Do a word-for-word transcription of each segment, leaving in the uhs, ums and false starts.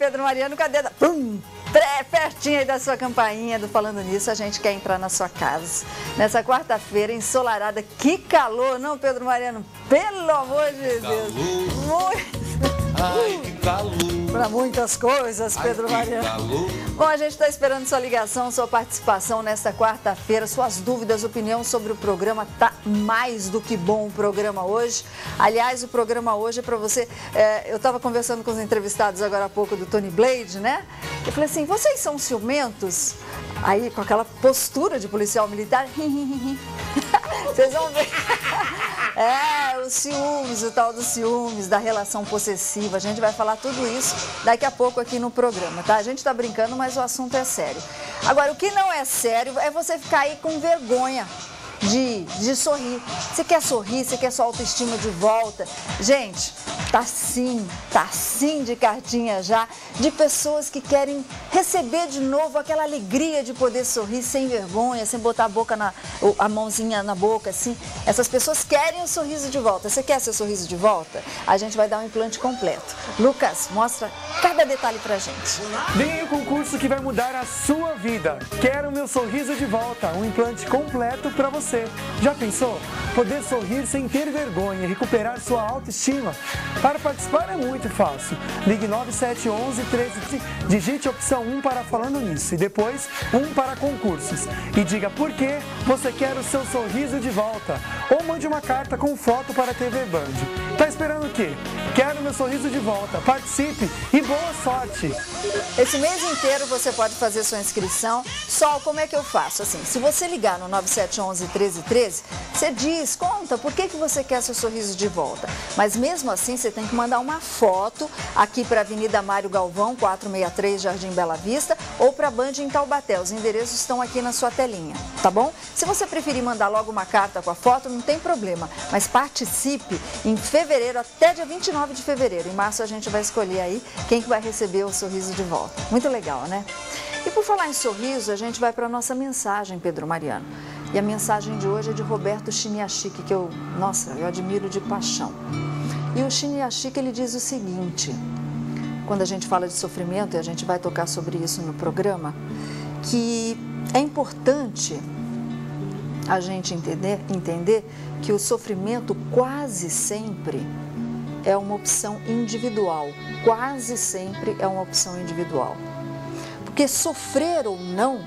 Pedro Mariano, cadê? Pum! Pertinho aí da sua campainha do Falando Nisso, a gente quer entrar na sua casa. Nessa quarta-feira ensolarada, que calor, não, Pedro Mariano? Pelo amor de Deus! Muito... Ai, que calor! Para muitas coisas, Pedro Ai, Mariano. Calor. Bom, a gente está esperando sua ligação, sua participação nesta quarta-feira, suas dúvidas, opinião sobre o programa. Tá mais do que bom o programa hoje. Aliás, o programa hoje é para você... É, eu estava conversando com os entrevistados agora há pouco do Tony Blade, né? Eu falei assim, vocês são ciumentos? Aí, com aquela postura de policial militar, vocês vão ver. É, os ciúmes, o tal dos ciúmes, da relação possessiva. A gente vai falar tudo isso daqui a pouco aqui no programa, tá? A gente tá brincando, mas o assunto é sério. Agora, o que não é sério é você ficar aí com vergonha de, de sorrir. Você quer sorrir, você quer sua autoestima de volta. Gente, tá sim, tá sim de cartinha já, de pessoas que querem receber de novo aquela alegria de poder sorrir sem vergonha, sem botar a boca na, a mãozinha na boca, assim. Essas pessoas querem o sorriso de volta. Você quer seu sorriso de volta? A gente vai dar um implante completo. Lucas, mostra cada detalhe pra gente. Vem o concurso que vai mudar a sua vida. Quero o meu sorriso de volta, um implante completo pra você. Já pensou? Poder sorrir sem ter vergonha e recuperar sua autoestima? Para participar é muito fácil. Ligue nove sete um um, treze, digite a opção um para Falando Nisso e depois um para concursos. E diga por que você quer o seu sorriso de volta. Ou mande uma carta com foto para a T V Band. Tá esperando o quê? Quero meu sorriso de volta. Participe e boa sorte! Esse mês inteiro você pode fazer sua inscrição. Sol, como é que eu faço? Assim, se você ligar no nove sete um um, treze, treze, você diz, conta por que, que você quer seu sorriso de volta. Mas mesmo assim, você tem que mandar uma foto aqui para a Avenida Mário Galvão, quatrocentos e sessenta e três, Jardim Bela Vista, ou para a Band em Taubaté. Os endereços estão aqui na sua telinha, tá bom? Se você preferir mandar logo uma carta com a foto, não tem problema. Mas participe em fevereiro, até dia vinte e nove de fevereiro. Em março a gente vai escolher aí quem que vai receber o sorriso de volta. Muito legal, né? E por falar em sorriso, a gente vai para a nossa mensagem, Pedro Mariano. E a mensagem de hoje é de Roberto Chiniachik, que eu, nossa, eu admiro de paixão. E o Chiniachik, ele diz o seguinte, quando a gente fala de sofrimento, e a gente vai tocar sobre isso no programa, que é importante a gente entender, entender que o sofrimento quase sempre é uma opção individual, quase sempre é uma opção individual. Porque sofrer ou não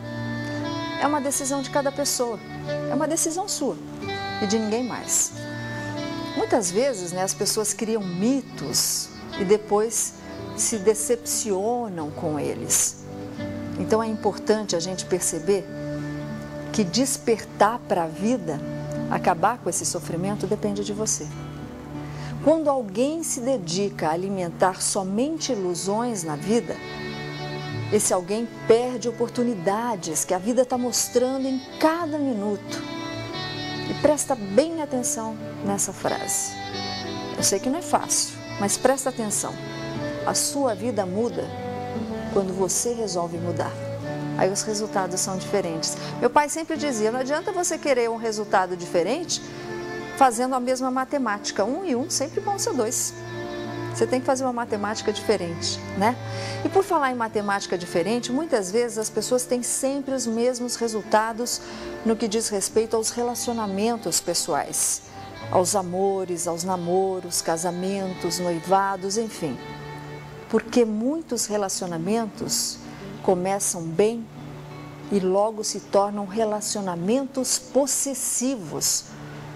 é uma decisão de cada pessoa, é uma decisão sua e de ninguém mais. Muitas vezes, né, as pessoas criam mitos e depois se decepcionam com eles. Então é importante a gente perceber que despertar para a vida, acabar com esse sofrimento, depende de você. Quando alguém se dedica a alimentar somente ilusões na vida, esse alguém perde oportunidades que a vida está mostrando em cada minuto. E presta bem atenção nessa frase. Eu sei que não é fácil, mas presta atenção. A sua vida muda quando você resolve mudar. Aí os resultados são diferentes. Meu pai sempre dizia, não adianta você querer um resultado diferente fazendo a mesma matemática. Um e um sempre vão ser dois. Você tem que fazer uma matemática diferente, né? E por falar em matemática diferente, muitas vezes as pessoas têm sempre os mesmos resultados no que diz respeito aos relacionamentos pessoais, aos amores, aos namoros, casamentos, noivados, enfim. Porque muitos relacionamentos começam bem e logo se tornam relacionamentos possessivos.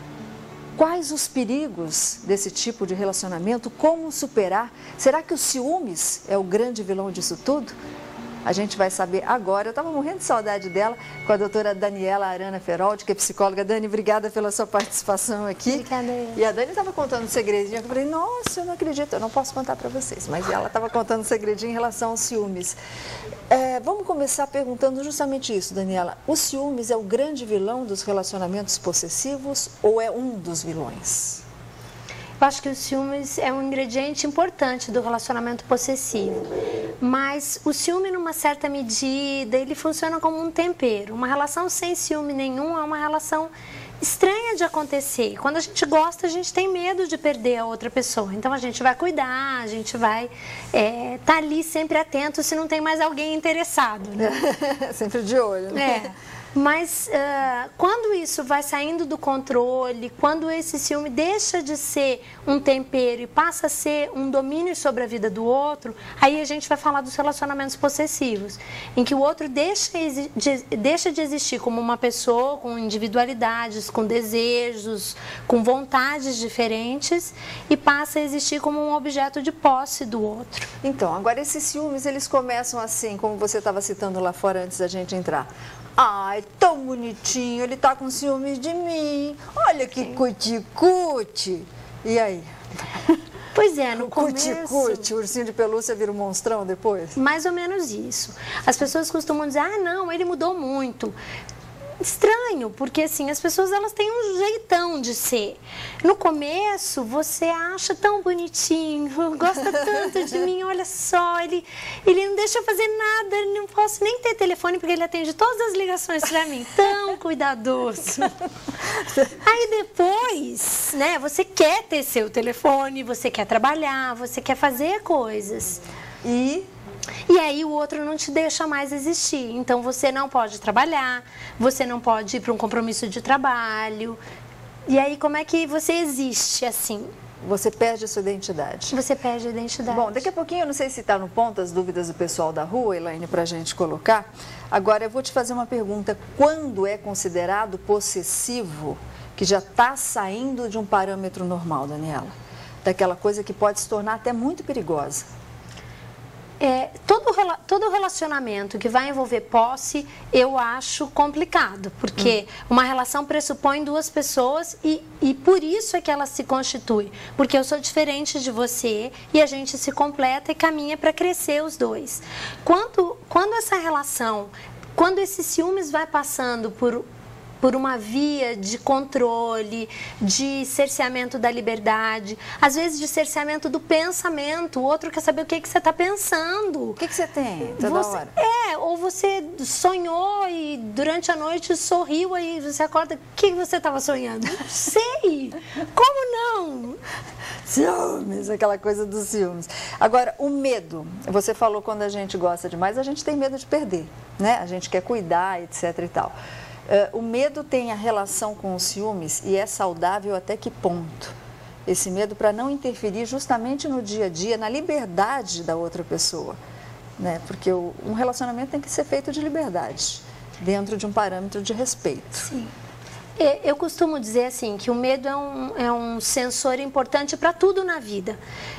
Quais os perigos desse tipo de relacionamento? Como superar? Será que o ciúmes é o grande vilão disso tudo? A gente vai saber agora. Eu estava morrendo de saudade dela com a doutora Daniela Arana Feroldi, que é psicóloga. Dani, obrigada pela sua participação aqui. Obrigada. E a Dani estava contando um segredinho. Eu falei, nossa, eu não acredito, eu não posso contar para vocês. Mas ela estava contando um segredinho em relação aos ciúmes. É, vamos começar perguntando justamente isso, Daniela. O ciúmes é o grande vilão dos relacionamentos possessivos ou é um dos vilões? Eu acho que o ciúmes é um ingrediente importante do relacionamento possessivo, mas o ciúme, numa certa medida, ele funciona como um tempero. Uma relação sem ciúme nenhum é uma relação estranha de acontecer. Quando a gente gosta, a gente tem medo de perder a outra pessoa. Então a gente vai cuidar, a gente vai é, tá ali sempre atento se não tem mais alguém interessado, né? Sempre de olho, né? É. Mas uh, quando isso vai saindo do controle, quando esse ciúme deixa de ser um tempero e passa a ser um domínio sobre a vida do outro, aí a gente vai falar dos relacionamentos possessivos, em que o outro deixa de, deixa de existir como uma pessoa com individualidades, com desejos, com vontades diferentes e passa a existir como um objeto de posse do outro. Então, agora esses ciúmes, eles começam assim, como você estava citando lá fora antes da gente entrar. Ai, tão bonitinho, ele tá com ciúmes de mim. Olha que cuti-cuti. E aí? Pois é, no começo... Cuti-cuti, o ursinho de pelúcia vira um monstrão depois? Mais ou menos isso. As pessoas costumam dizer, ah, não, ele mudou muito. Estranho, porque assim, as pessoas elas têm um jeitão de ser. No começo, você acha tão bonitinho, gosta tanto de mim, olha só, ele, ele não deixa eu fazer nada, ele não posso nem ter telefone porque ele atende todas as ligações para mim, tão cuidadoso. Aí depois, né, você quer ter seu telefone, você quer trabalhar, você quer fazer coisas. E... E aí o outro não te deixa mais existir. Então você não pode trabalhar, você não pode ir para um compromisso de trabalho. E aí como é que você existe assim? Você perde a sua identidade. Você perde a identidade. Bom, daqui a pouquinho, eu não sei se está no ponto as dúvidas do pessoal da rua, Elaine, para a gente colocar. Agora eu vou te fazer uma pergunta. Quando é considerado possessivo que já está saindo de um parâmetro normal, Daniela? Daquela coisa que pode se tornar até muito perigosa. É, todo, todo relacionamento que vai envolver posse, eu acho complicado, porque hum. uma relação pressupõe duas pessoas e, e por isso é que ela se constitui, porque eu sou diferente de você e a gente se completa e caminha para crescer os dois. Quando, quando essa relação, quando esses ciúmes vai passando por... por uma via de controle, de cerceamento da liberdade, às vezes de cerceamento do pensamento. O outro quer saber o que, que você está pensando. O que, que você tem toda você, hora? É, ou você sonhou e durante a noite sorriu, aí você acorda, o que, que você estava sonhando? Não sei, como não? Ciúmes, aquela coisa dos ciúmes. Agora, o medo. Você falou quando a gente gosta demais, a gente tem medo de perder, né? A gente quer cuidar, etc e tal. Uh, o medo tem a relação com os ciúmes e é saudável até que ponto? Esse medo para não interferir justamente no dia a dia, na liberdade da outra pessoa, né? Porque o, um relacionamento tem que ser feito de liberdade, dentro de um parâmetro de respeito. Sim. Eu costumo dizer assim, que o medo é um, é um sensor importante para tudo na vida.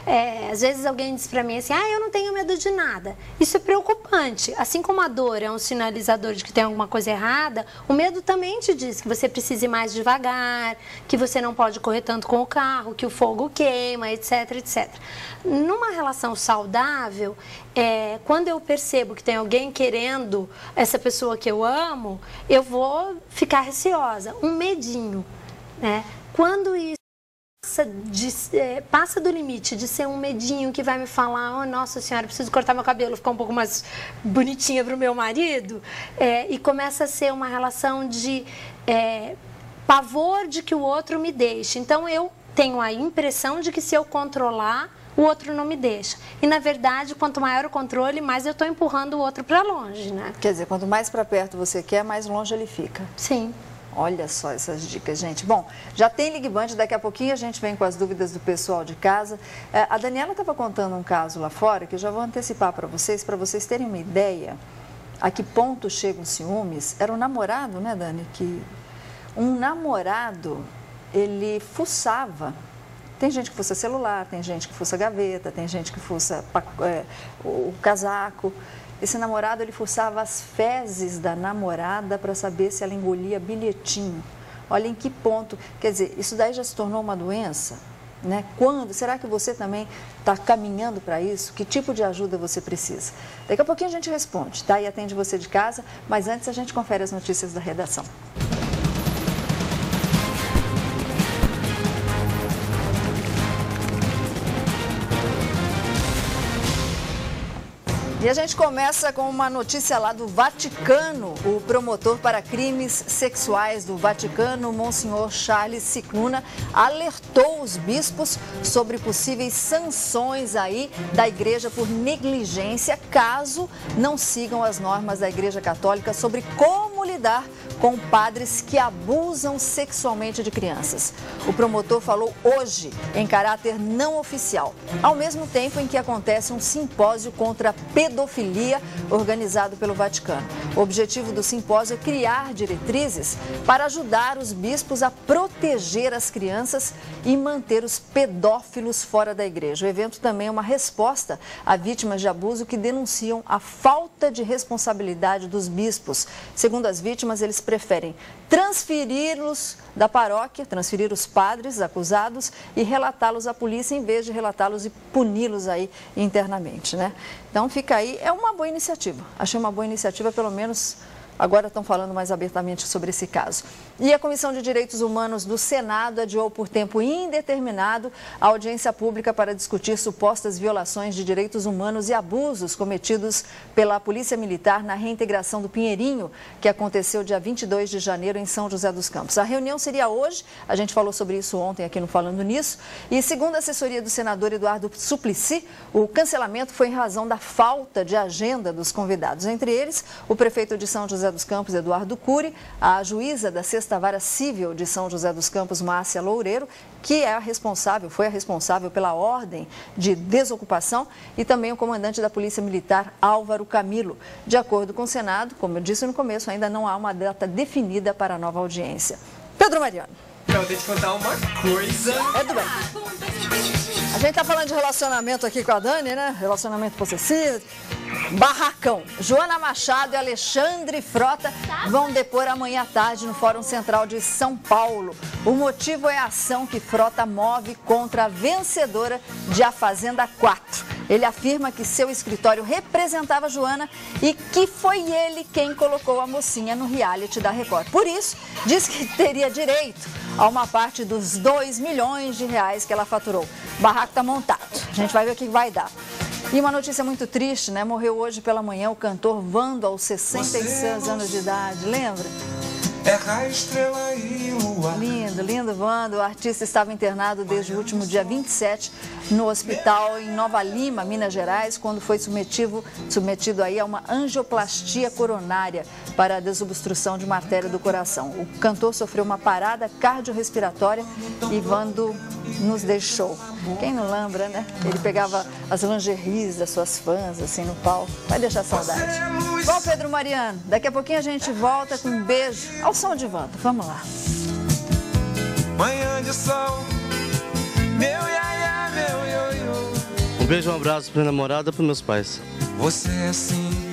É, às vezes alguém diz para mim assim, ah, eu não tenho medo de nada. Isso é preocupante. Assim como a dor é um sinalizador de que tem alguma coisa errada, o medo também te diz que você precisa ir mais devagar, que você não pode correr tanto com o carro, que o fogo queima, etc, etcétera. Numa relação saudável, é, quando eu percebo que tem alguém querendo essa pessoa que eu amo, eu vou ficar receosa. Um medinho, né? Quando isso passa, de, é, passa do limite de ser um medinho que vai me falar, oh, nossa senhora, preciso cortar meu cabelo, ficar um pouco mais bonitinha para o meu marido, é, e começa a ser uma relação de é, pavor de que o outro me deixe. Então eu tenho a impressão de que se eu controlar, o outro não me deixa. E, na verdade, quanto maior o controle, mais eu estou empurrando o outro para longe, né? Quer dizer, quanto mais para perto você quer, mais longe ele fica. Sim. Olha só essas dicas, gente. Bom, já tem Ligue Band, daqui a pouquinho a gente vem com as dúvidas do pessoal de casa. A Daniela estava contando um caso lá fora, que eu já vou antecipar para vocês, para vocês terem uma ideia a que ponto chegam os ciúmes. Era um namorado, né, Dani? Que um namorado, ele fuçava. Tem gente que fuça celular, tem gente que fuça gaveta, tem gente que fuça é, o casaco. Esse namorado, ele fuçava as fezes da namorada para saber se ela engolia bilhetinho. Olha em que ponto, quer dizer, isso daí já se tornou uma doença, né? Quando? Será que você também está caminhando para isso? Que tipo de ajuda você precisa? Daqui a pouquinho a gente responde, tá? E atende você de casa, mas antes a gente confere as notícias da redação. E a gente começa com uma notícia lá do Vaticano. O promotor para crimes sexuais do Vaticano, Monsenhor Charles Cicluna, alertou os bispos sobre possíveis sanções aí da igreja por negligência, caso não sigam as normas da Igreja Católica sobre como lidar com padres que abusam sexualmente de crianças. O promotor falou hoje em caráter não oficial, ao mesmo tempo em que acontece um simpósio contra a pedofilia organizado pelo Vaticano. O objetivo do simpósio é criar diretrizes para ajudar os bispos a proteger as crianças e manter os pedófilos fora da igreja. O evento também é uma resposta a vítimas de abuso que denunciam a falta de responsabilidade dos bispos. Segundo as vítimas, eles preferem transferi-los da paróquia, transferir os padres acusados e relatá-los à polícia em vez de relatá-los e puni-los aí internamente, né? Então fica aí, é uma boa iniciativa. Achei uma boa iniciativa, pelo menos agora estão falando mais abertamente sobre esse caso. E a Comissão de Direitos Humanos do Senado adiou por tempo indeterminado a audiência pública para discutir supostas violações de direitos humanos e abusos cometidos pela Polícia Militar na reintegração do Pinheirinho, que aconteceu dia vinte e dois de janeiro em São José dos Campos. A reunião seria hoje, a gente falou sobre isso ontem aqui no Falando Nisso, e segundo a assessoria do senador Eduardo Suplicy, o cancelamento foi em razão da falta de agenda dos convidados. Entre eles, o prefeito de São José dos Campos, Eduardo Cury, a juíza da Sexta Vara Civil de São José dos Campos, Márcia Loureiro, que é a responsável, foi a responsável pela ordem de desocupação, e também o comandante da Polícia Militar, Álvaro Camilo. De acordo com o Senado, como eu disse no começo, ainda não há uma data definida para a nova audiência. Pedro Mariano. Eu tenho que contar uma coisa. É do bem. A gente tá falando de relacionamento aqui com a Dani, né? Relacionamento possessivo. Barracão. Joana Machado e Alexandre Frota vão depor amanhã à tarde no Fórum Central de São Paulo. O motivo é a ação que Frota move contra a vencedora de A Fazenda quatro. Ele afirma que seu escritório representava Joana e que foi ele quem colocou a mocinha no reality da Record. Por isso, diz que teria direito a uma parte dos dois milhões de reais que ela faturou. O barraco está montado. A gente vai ver o que vai dar. E uma notícia muito triste, né? Morreu hoje pela manhã o cantor Vando, aos sessenta e seis anos de idade. Lembra? Terra, estrela e lua. Lindo, lindo Vando. O artista estava internado desde o último dia vinte e sete no hospital em Nova Lima, Minas Gerais, quando foi submetido, submetido aí a uma angioplastia coronária para a desobstrução de uma artéria do coração. O cantor sofreu uma parada cardiorrespiratória e Vando nos deixou. Quem não lembra, né? Ele pegava as lingeries das suas fãs, assim, no palco. Vai deixar saudade. Bom, Pedro Mariano, daqui a pouquinho a gente volta com um beijo ao som de Vando. Vamos lá. Manhã de sol, meu iaia, meu ioiô. Um beijo, um abraço pra minha namorada e pros meus pais. Você é assim